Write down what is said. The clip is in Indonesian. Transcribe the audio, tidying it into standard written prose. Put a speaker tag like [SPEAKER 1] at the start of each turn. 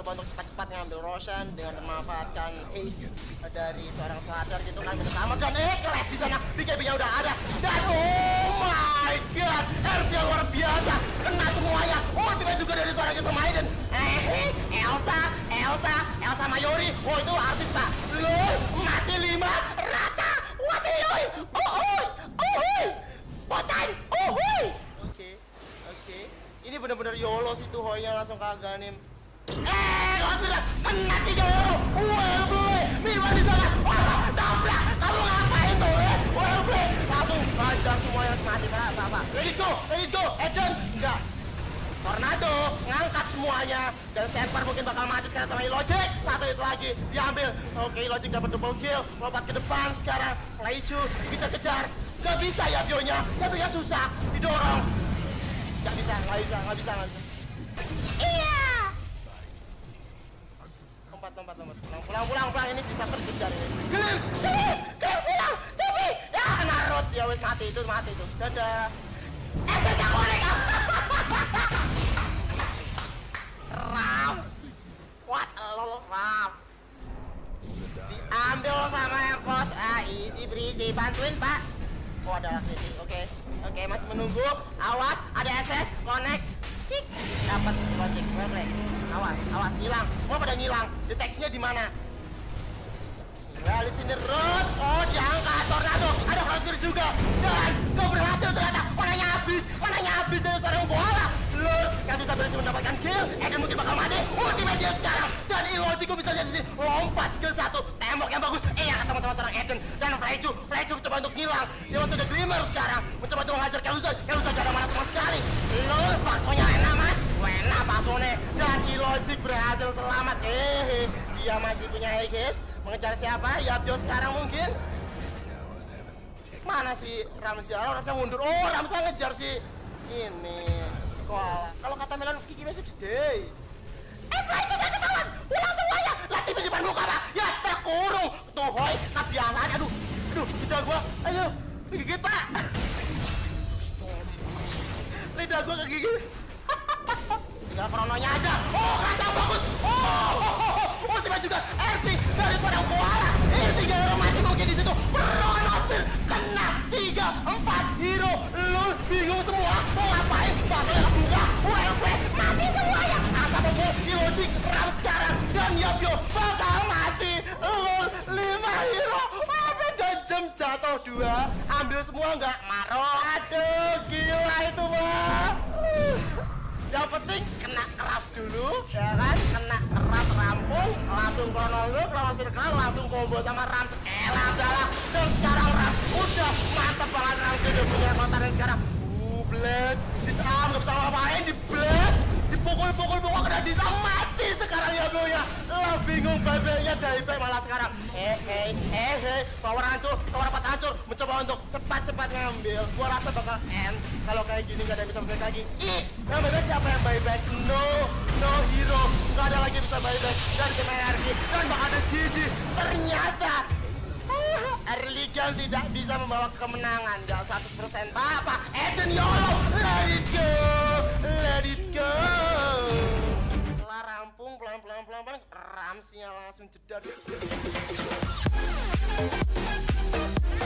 [SPEAKER 1] mencoba untuk cepat-cepat ngambil Roshan dengan memanfaatkan ace dari seorang Slardar gitu kan bersama dan kelas di sana BKB-nya udah ada dan oh my god RP yang luar biasa kena semuanya ultimate juga dari seorang Castle Maiden Elsa Mayori oh itu artis pak mati 5 rata what spot time oke ini bener-bener YOLO sih tuh Hoya langsung kagak nih kalau sudah kena 3 euro well play Mima di sana wah tabrak kamu ngapain tuh well play langsung ngajar semua yang mati pak let it go Eden enggak Tornado ngangkat semuanya dan Semper mungkin bakal mati sekarang sama Illogic satu itu lagi diambil oke Illogic dapat double kill lompat ke depan sekarang Flychu kita kejar nggak bisa ya Bionya tapi ya susah didorong nggak bisa iya pulang ini bisa terkejar ini Glimpse pulang tapi ya Narut ya wes mati itu dadah SS yang korek Rams what lol Rams diambil sama Epos easy breezy bantuin pak oh ada kritik oke masih menunggu awas ada SS connect cik dapat logic awas hilang semua pada ngilang deteksinya di mana di sini road oh diangkat Tornado ada Crossfire juga dan gak berhasil ternyata mananya habis dari seorang bola lol yang bisa berhasil mendapatkan kill Eden mungkin bakal mati ultimate dia sekarang dan Illogic bisa lihat di sini lompat skill 1 tembok yang bagus ketemu sama seorang Eden dan Flychu mencoba untuk ngilang dia masih ada Glimmer sekarang mencoba untuk menghajar Kelusa gak ada mana sama sekali lol baksonya enak mas enak baksone dan Illogic berhasil selamat dia masih punya guys mengejar siapa? Yapjo sekarang mungkin mana si Ramsey mundur Ramsey ngejar si ini sekolah kalau kata Melon Kiki Messi today Flychu saya ketahuan pulang semuanya lah tipe depan muka pak ya terkurung tuh Hoy kebiasaan aduh lidah gua ayo gigit pak lidah gua kegigit tinggal krononya aja kerasa bagus ultimate juga RP dari seorang koala 3 hero mati mungkin di situ Chronosphere kena 3-4 hero lu bingung semua mau ngapain baksonya kebuka well play mati semuanya angka pukul Illogic Ram sekarang dan Yapjo bakal mati 5 hero beda jam jatuh 2 ambil semua enggak Maro aduh gila itu mah yang penting kena keras dulu ya kan kena keras rampung langsung Chronosphere langsung combo sama Rams adalah dan sekarang Rams udah mantep banget Rams udah punya kontaran sekarang blast disarm gak bisa ngapain di blast dipukul kena bisa mati sekarang ya bro ya lo bingung bebeknya dieback malah sekarang tower hancur tower 4 hancur mencoba untuk cepat ngambil gua rasa bakal end kalau kayak gini gak ada yang bisa buyback lagi yang buyback siapa yang buyback no hero gak ada lagi yang bisa buyback dan tim energi dan bakal ada GG ternyata Erligan tidak bisa membawa kemenangan gak 100% Bapak Eden YOLO let it go setelah rampung pelan-pelan Ramsey-nya langsung jedar